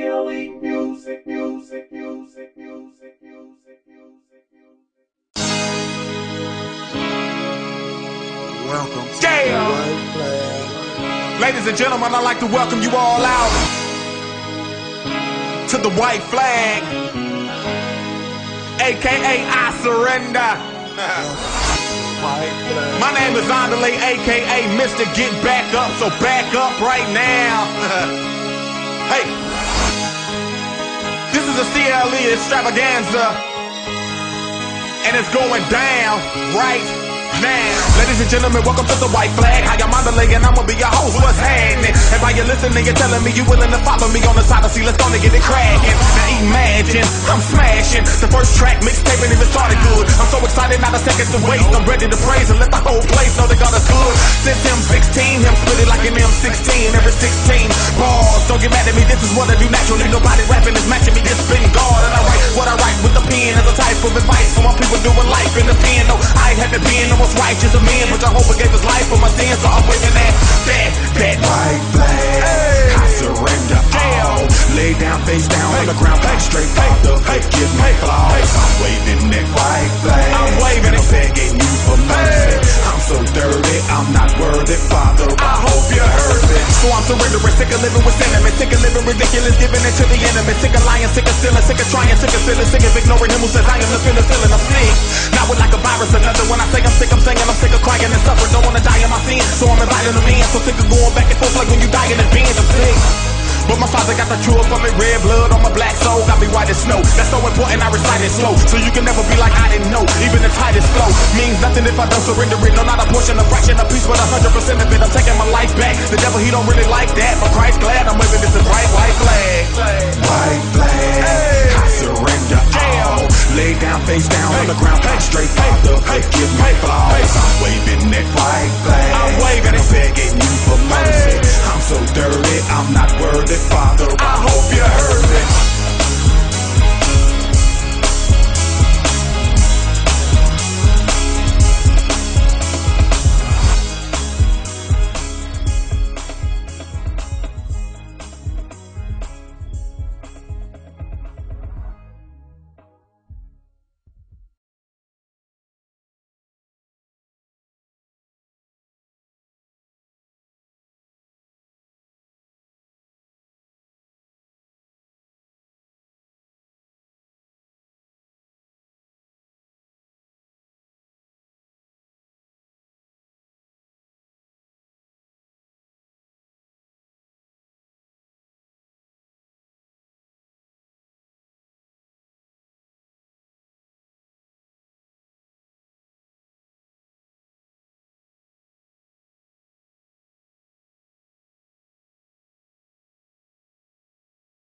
CLE music, music, music, music, music, music, music. Welcome to Damn. the White Flag. Ladies and gentlemen, I'd like to welcome you all out to the White Flag, aka I Surrender. White Flag. My name is Andale, aka Mr. Get Back Up, so back up right now. Hey, this is a CLE extravaganza, and it's going down right now. Ladies and gentlemen, welcome to the White Flag. Hi, I'm Andale, and I'ma be your host. What's happening? And while you're listening, you're telling me you willing to follow me on the side of see, let's go and get it cracking. Now imagine I'm smashing the first track, mixtape ain't even started good. I'm so excited, not a second to waste. I'm ready to praise and let the whole place know that God is good. Since him 16, him split it like an M16. Every 16 bars, don't get mad at me, this is what I do naturally. Nobody rapping is matching me, just been God. And I write what I write with the pen as a type of advice for my people doing life in the pen. No, I ain't had to be in the most righteous of men, but Jehovah gave his life for my sins, so I'm waving that White flag. Hey. I surrender all. Lay down, face down on the ground, back straight. Father, forgive my flaws. I'm waving that white flag. I'm waving and it. I'm begging you for mercy. I'm so dirty, I'm not worthy, Father. I hope you heard me. So I'm surrendering, sick of living with sentiment, sick of living ridiculous, giving it to the enemy, sick of lying, sick of stealing, sick of trying, sick of stealing, sick of ignoring him who says I am the penicillin. I'm sick, not with like a virus or nothing. When I say I'm sick, I'm saying I'm sick of crying and suffering. Don't wanna die in my sin, so I'm inviting them in. So sick of going back and forth like when you die in the bin. I'm sick. But my father got the cure for me, red blood on my black soul, got me white as snow. That's so important, I recite it slow, so you can never be like I didn't know. Even the tightest flow means nothing if I don't surrender it. No, not a portion, a fraction, a piece, but 100% of it. I'm taking my life back. The devil, he don't really like that, but Christ glad I'm waving this bright white flag. White flag. Hey. I surrender all. Lay down, face down on the ground, back straight. Father, forgive my flaws. I'm waving that white flag. I'm waving and it. I'm begging you for mercy. I'm so dirty, I'm not worthy, Father. I hope you heard me.